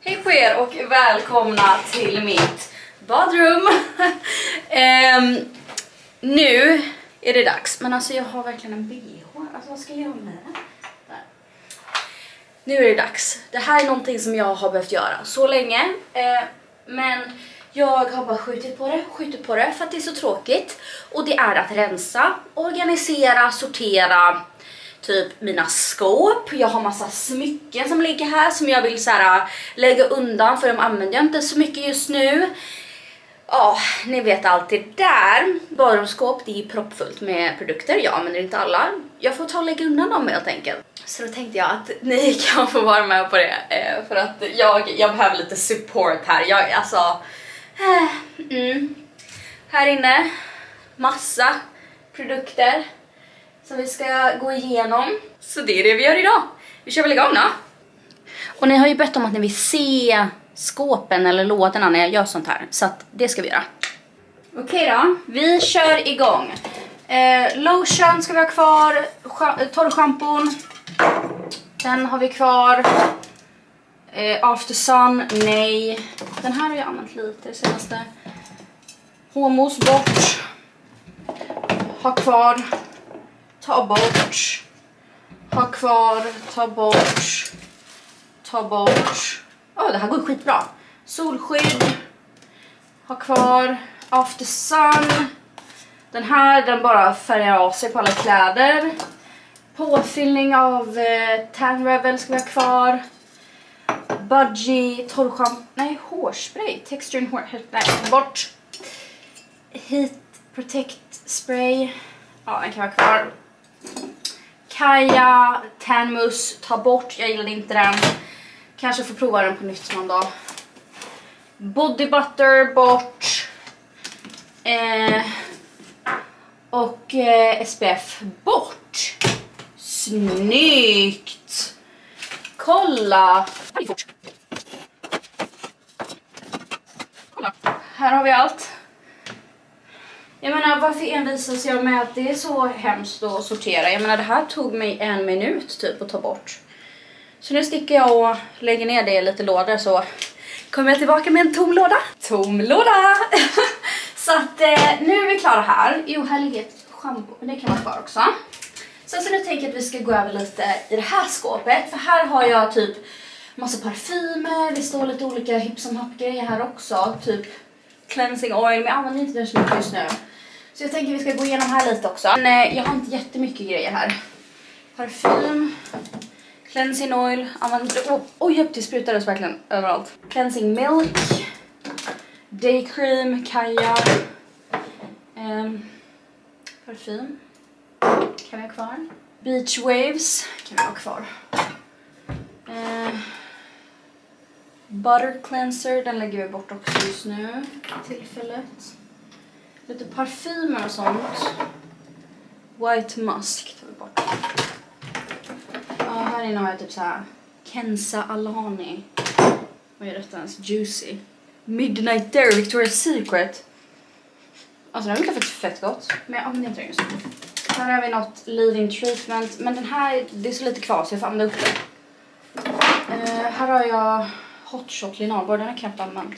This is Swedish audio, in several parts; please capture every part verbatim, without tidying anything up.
Hej på er och välkomna till mitt badrum. um, nu är det dags. Men alltså jag har verkligen en B H. Alltså vad ska jag göra med det? Där. Nu är det dags. Det här är någonting som jag har behövt göra så länge. Uh, men jag har bara skjutit på det, skjutit på det för att det är så tråkigt. Och det är att rensa, organisera, sortera typ mina skåp. Jag har massa smycken som ligger här som jag vill så här, lägga undan för de använder jag inte så mycket just nu. Ja, ni vet allt det där. Badrumsskåp, det är proppfullt med produkter. Jag använder inte alla. Jag får ta och lägga undan dem helt enkelt. Så då tänkte jag att ni kan få vara med på det. Eh, för att jag, jag behöver lite support här. Jag, alltså... Eh, mm. Här inne, massa produkter som vi ska gå igenom. Så det är det vi gör idag. Vi kör väl igång då. Och ni har ju bett om att ni vill se skåpen eller lådorna när jag gör sånt här. Så att det ska vi göra. Okej då, vi kör igång. Eh, lotion ska vi ha kvar. Torrschampon. Den har vi kvar. Eh, After Sun, nej. Den här har jag använt lite det senaste. Homos bort. Ha kvar. Ta bort. Ha kvar. Ta bort. Ta bort. Åh, oh, det här går skitbra. Solskydd. Ha kvar. After Sun. Den här, den bara färgar av sig på alla kläder. Påfyllning av eh, Tan Rebel ska vi ha kvar. Budgie, torrschampo, nej hårspray, texture hår, nej bort. Heat Protect Spray, ja den kan vara kvar. Kaja, Tanmus, ta bort, jag gillade inte den. Kanske får prova den på nytt någon dag. Body Butter, bort. Eh, och eh, S P F, bort. Snyggt! Kolla! Kolla! Här har vi allt. Jag menar, varför envisas jag med att det är så hemskt att sortera? Jag menar, det här tog mig en minut typ att ta bort. Så nu sticker jag och lägger ner det i lite lådor så kommer jag tillbaka med en tom låda. Tom låda! Så att eh, nu är vi klara här. Jo, här ligger ett shampoo, men det kan vara kvar också. Så, så nu tänker jag att vi ska gå över lite i det här skåpet. För här har jag typ massa parfymer. Det står lite olika hipp som happ grejer här också. Typ cleansing oil. Men jag använder inte det så mycket just nu. Så jag tänker att vi ska gå igenom här lite också. Men jag har inte jättemycket grejer här. Parfym. Cleansing oil. Använder... Oh, oj, det sprutades verkligen överallt. Cleansing milk. Day cream. Kaja. Um, parfym. Kan vi ha kvar. Beach waves kan vi ha kvar. Eh, butter cleanser, den lägger vi bort också just nu. Tillfället. Lite parfymer och sånt. White musk tar vi bort. Ja, här inne har jag typ så här Kenza Alani. Vad är detta ens? Juicy. Midnight Dairy, Victoria's Secret. Alltså den luktar faktiskt fett gott. Men jag använder inte den just nu. Här har vi något leave-in treatment. Men den här, det är så lite kvar så jag får använda upp det. Uh, här har jag Hot Shot linalborr. Den har knappt använt.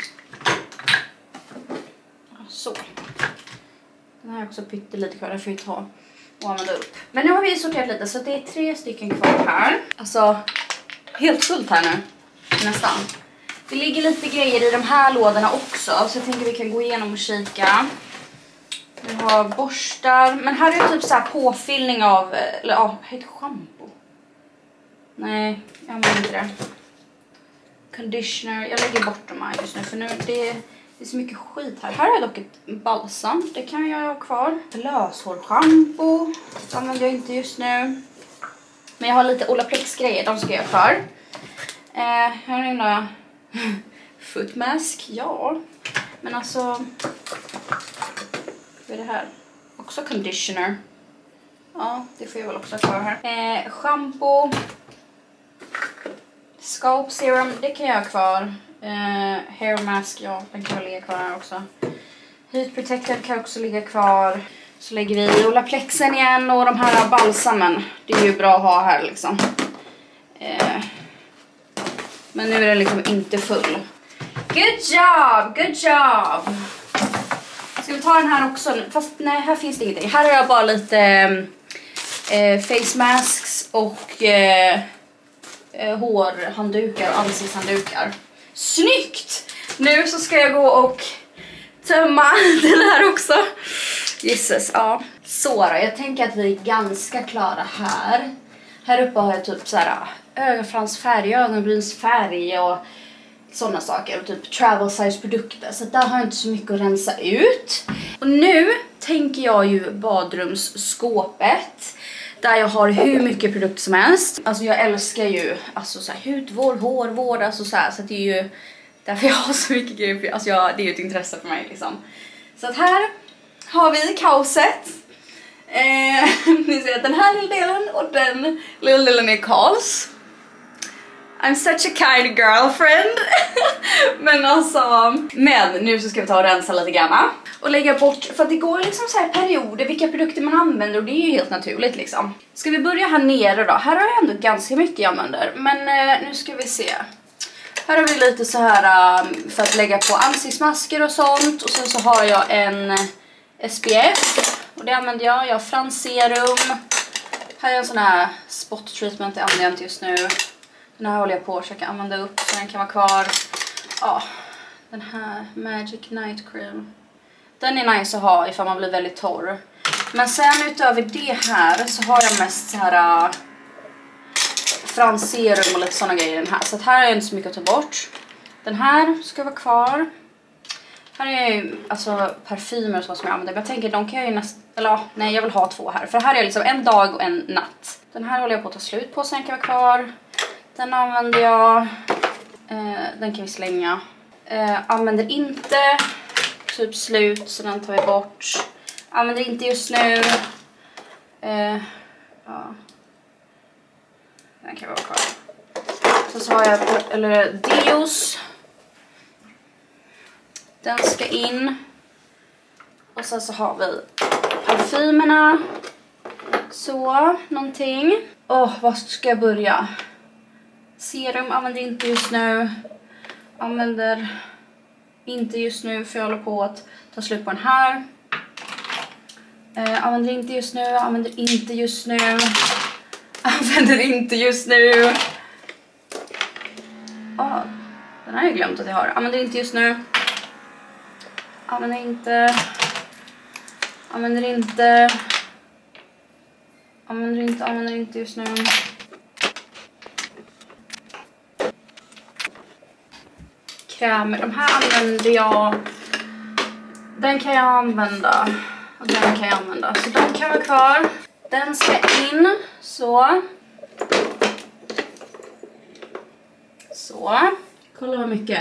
Så. Den här är också pyttelite kvar. Den får vi ta och använda upp. Men nu har vi sorterat lite så det är tre stycken kvar här. Alltså, helt fullt här nu. Nästan. Det ligger lite grejer i de här lådorna också. Så jag tänker vi kan gå igenom och kika. Vi har borstar. Men här är det typ så här påfyllning av... Eller ja, heter shampoo. Nej, jag använder inte det. Conditioner. Jag lägger bort de här just nu. För nu det, det är så mycket skit här. Här har jag dock ett balsam. Det kan jag ha kvar. Löshårschampo. Det använder jag inte just nu. Men jag har lite Olaplex-grejer. De ska jag ha kvar. Eh, här är några... Foot mask. Ja. Men alltså... Vad är det här? Också conditioner. Ja, det får jag väl också kvar här. Eh, shampoo. Scalp serum, det kan jag ha kvar. Eh, hair mask, ja, den kan ligga kvar här också. Heat protector kan också ligga kvar. Så lägger vi Olaplexen igen och de här balsamen. Det är ju bra att ha här liksom. Eh, Men nu är den liksom inte full. Good job, good job. Ska vi ta den här också? Fast nej, här finns det ingenting. Här har jag bara lite eh, face masks och eh, eh, hårhanddukar och ansiktshanddukar. Snyggt! Nu så ska jag gå och tömma den här också. Jesus, ja. Så då, jag tänker att vi är ganska klara här. Här uppe har jag typ så här ögonfransfärg, ögonbrynsfärg och sådana saker. Och typ travel size produkter. Så där har jag inte så mycket att rensa ut. Och nu tänker jag ju badrumsskåpet. Där jag har hur mycket produkter som helst. Alltså jag älskar ju alltså så här hudvård, hårvård, alltså så här. Så det är ju därför jag har så mycket grejer. Alltså jag, det är ju ett intresse för mig liksom. Så att här har vi kaoset. Eh, ni ser att den här lilla delen och den lilla delen är Karls. I'm such a kind girlfriend. Men alltså, men nu så ska vi ta och rensa lite grann. Och lägga bort, för att det går liksom så här perioder vilka produkter man använder och det är ju helt naturligt liksom. Ska vi börja här nere då? Här har jag ändå ganska mycket jag använder. Men eh, nu ska vi se. Här har vi lite så här um, för att lägga på ansiktsmasker och sånt. Och sen så har jag en S P F. Och det använder jag. Jag har fransserum. Här är en sån här spot treatment, det använder jag inte just nu. Den här håller jag på att försöka använda upp så den kan vara kvar. Ja, den här Magic Night Cream. Den är nice att ha ifall man blir väldigt torr. Men sen utöver det här så har jag mest så här uh, fransserum och lite sådana grejer i den här. Så att här är inte så mycket att ta bort. Den här ska vara kvar. Här är ju alltså parfymer och så som jag använder. Men jag tänker de kan jag ju nästan, eller ja, nej jag vill ha två här. För här är liksom en dag och en natt. Den här håller jag på att ta slut på så den kan vara kvar. Den använder jag. Eh, den kan vi slänga. Eh, använder inte. Typ slut så den tar vi bort. Använder inte just nu. Eh, ja. Den kan vara kvar. Sen så har jag eller deos. Den ska in. Och sen så har vi parfymerna. Så, någonting. Åh, oh, vad ska jag börja? Serum använder inte just nu. Använder inte just nu för jag håller på att ta slut på den här. Eh, använder inte just nu. Använder inte just nu. Använder inte just nu. Oh, den har jag glömt att jag har. Använder inte just nu. Använder inte. Använder inte. Använder inte, använder inte just nu. Krämer, de här använder jag. Den kan jag använda. Och den kan jag använda. Så de kan vara kvar. Den ska in. Så. Så. Kolla vad mycket.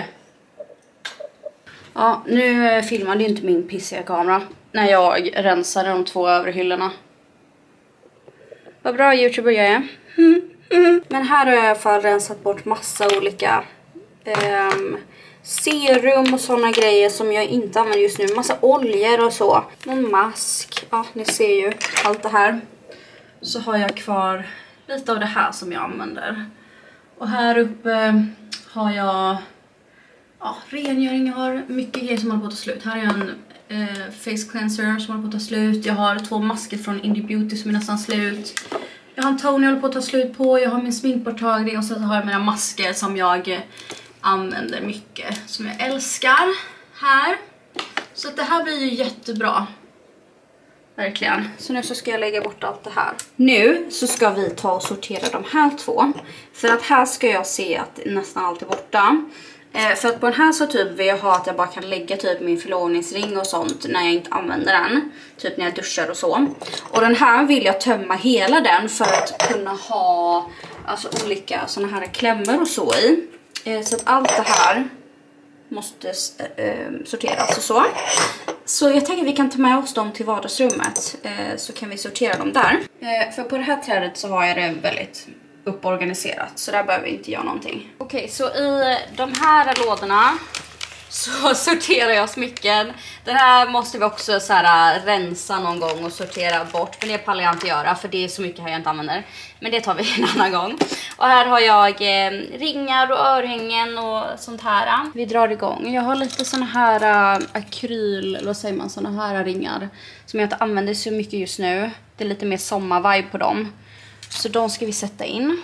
Ja, nu filmade ju inte min pissiga kamera när jag rensade de två övre hyllorna. Vad bra youtuber jag är. Men här har jag i alla fall rensat bort massa olika um, serum och sådana grejer som jag inte använder just nu. Massa oljor och så. Någon mask. Ja, ni ser ju allt det här. Så har jag kvar lite av det här som jag använder. Och här uppe har jag ja, rengöring. Jag har mycket grejer som håller på att ta slut. Här är en eh, face cleanser som håller på att ta slut. Jag har två masker från Indie Beauty som är nästan slut. Jag har en toner jag håller på att ta slut på. Jag har min sminkborttagning och så har jag mina masker som jag eh, använder mycket. Som jag älskar här. Så att det här blir ju jättebra. Verkligen. Så nu så ska jag lägga bort allt det här. Nu så ska vi ta och sortera de här två. För att här ska jag se att nästan allt är borta. Eh, för att på den här så typ vill jag ha att jag bara kan lägga typ min förlovningsring och sånt när jag inte använder den. Typ när jag duschar och så. Och den här vill jag tömma hela den för att kunna ha alltså olika såna här klämmor och så i. Eh, så att allt det här måste eh, sorteras och så. Så jag tänker att vi kan ta med oss dem till vardagsrummet. Eh, så kan vi sortera dem där. Eh, för på det här trädet så har jag det väldigt upporganiserat. Så där behöver vi inte göra någonting. Okej, okay, så i de här lådorna så sorterar jag smycken. Den här måste vi också så här, rensa någon gång och sortera bort. Men det pallar jag inte göra för det är så mycket här jag inte använder. Men det tar vi en annan gång. Och här har jag eh, ringar och örhängen och sånt här. Vi drar igång. Jag har lite såna här uh, akryl, eller vad säger man, såna här ringar. Som jag inte använder så mycket just nu. Det är lite mer sommarvibe på dem. Så de ska vi sätta in.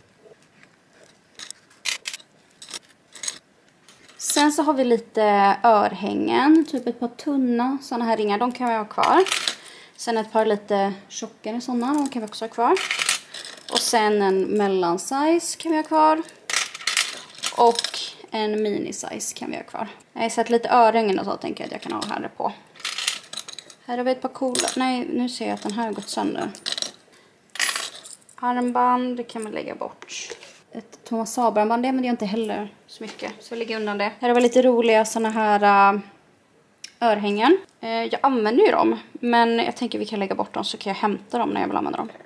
Sen så har vi lite örhängen, typ ett par tunna såna här ringar, de kan vi ha kvar. Sen ett par lite tjockare såna, de kan vi också ha kvar. Och sen en mellansize kan vi ha kvar. Och en mini-size kan vi ha kvar. Jag har sett lite örhängen och så tänker jag att jag kan ha här på. Här har vi ett par coola, nej nu ser jag att den här har gått sönder. Armband, det kan man lägga bort. Ett Thomas Saber-armband, det men det är inte heller så mycket. Så vi lägger undan det. Här var lite roliga såna här uh, örhängen. Uh, jag använder ju dem. Men jag tänker vi kan lägga bort dem så kan jag hämta dem när jag vill använda dem.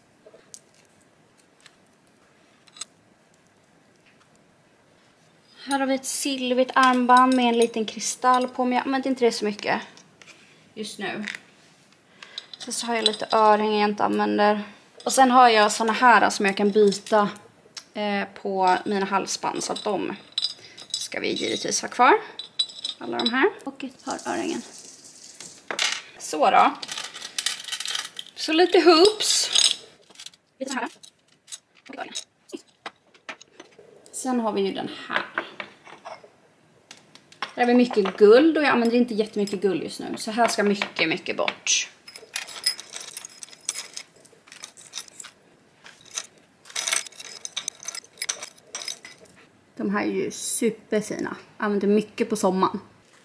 Här har vi ett silvert armband med en liten kristall på. Men jag använder inte det så mycket just nu. Så, så har jag lite örhängen jag inte använder. Och sen har jag såna här som jag kan byta på mina halsband, så att de ska vi givetvis ha kvar. Alla de här. Och ett par örhängen. Så då. Så lite hoops. Lite så här. Och örhängen. Sen har vi ju den här. Där har vi mycket guld och jag använder inte jättemycket guld just nu. Så här ska mycket, mycket bort. De här är ju superfina. Använder mycket på sommaren.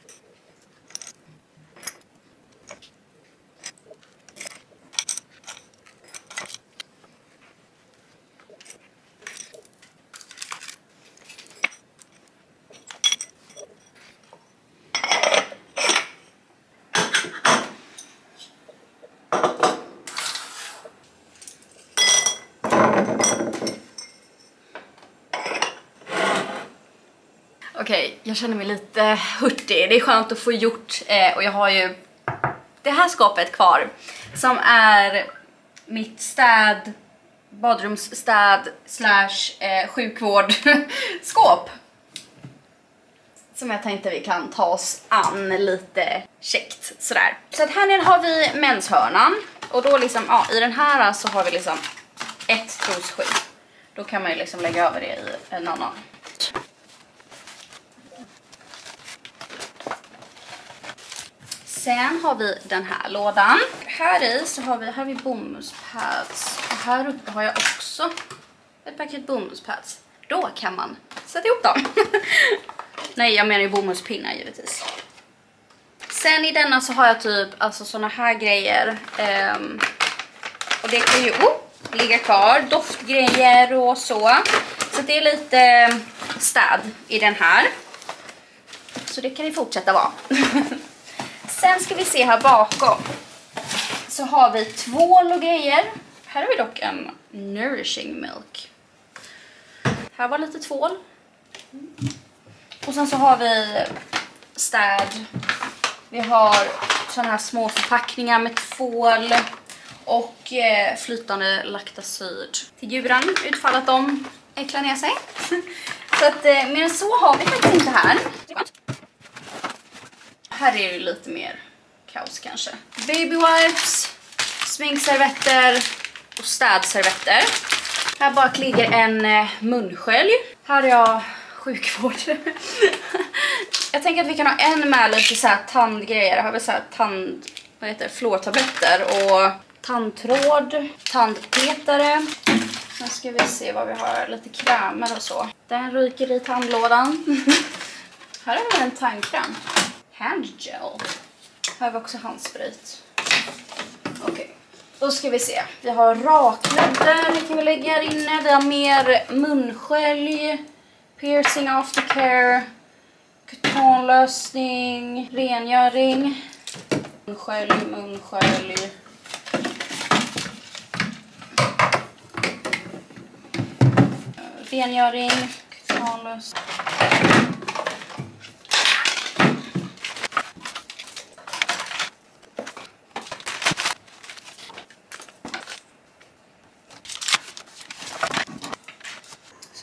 Okej, okay, jag känner mig lite hurtig. Det är skönt att få gjort. Eh, och jag har ju det här skåpet kvar. Som är mitt städ, badrumsstäd slash eh, sjukvårdskåp. Som jag tänkte vi kan ta oss an lite käckt. Sådär. Så att här nere har vi menshörnan. Och då liksom, ja, i den här så har vi liksom ett trosskydd. Då kan man ju liksom lägga över det i en annan. Sen har vi den här lådan. Här i så har vi, här har vi bomullspads. Och här uppe har jag också ett paket bomullspads. Då kan man sätta ihop dem. Nej, jag menar ju bomullspinnar givetvis. Sen i denna så har jag typ alltså såna här grejer. Um, och det kan ju oh, ligga kvar. Doftgrejer och så. Så det är lite städ i den här. Så det kan vi fortsätta vara. Sen ska vi se här bakom. Så har vi tvål och grejer. Här har vi dock en nourishing milk. Här var lite tvål. Och sen så har vi städ. Vi har såna här små förpackningar med tvål. Och eh, flytande laktasid. Till djuren, utfall att de äcklar ner sig. Så att eh, mer än så har vi faktiskt inte här. Här är det lite mer kaos kanske. Baby wipes, sminkservetter och städservetter. Här bak ligger en eh, munskölj. Här har jag sjukvård. Jag tänker att vi kan ha en med lite så här tandgrejer. Här har vi så här tand, vad heter det, fluortabletter och tandtråd, tandpetare. Sen ska vi se vad vi har, lite krämer och så. Den ryker i tandlådan. Här har vi en tandkräm. Handgel. Här har vi också handsprit. Okej, okay. Då ska vi se. Vi har raklädder, det kan vi lägga här inne. Vi har mer munskölj, piercing aftercare, kutonlösning, rengöring, munskölj, munskölj. Rengöring, kutonlösning.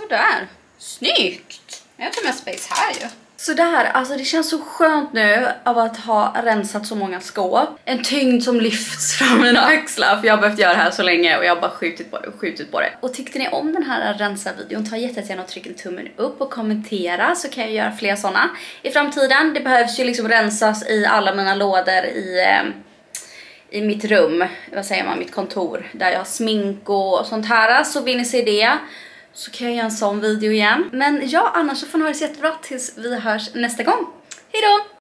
Sådär. Snyggt! Jag tar med space här ju. Sådär, alltså det känns så skönt nu av att ha rensat så många skåp. En tyngd som lyfts från mina axlar, för jag har behövt göra det här så länge och jag har bara skjutit på det och skjutit på det. Och tyckte ni om den här rensa-videon, ta jättegärna och tryck en tummen upp och kommentera så kan jag göra fler sådana i framtiden. Det behövs ju liksom rensas i alla mina lådor i... Eh, i mitt rum, vad säger man, mitt kontor där jag har smink och sånt här. Så vill ni se det så kan jag göra en sån video igen. Men ja, annars så får ni ha det så jättebra tills vi hörs nästa gång. Hej då!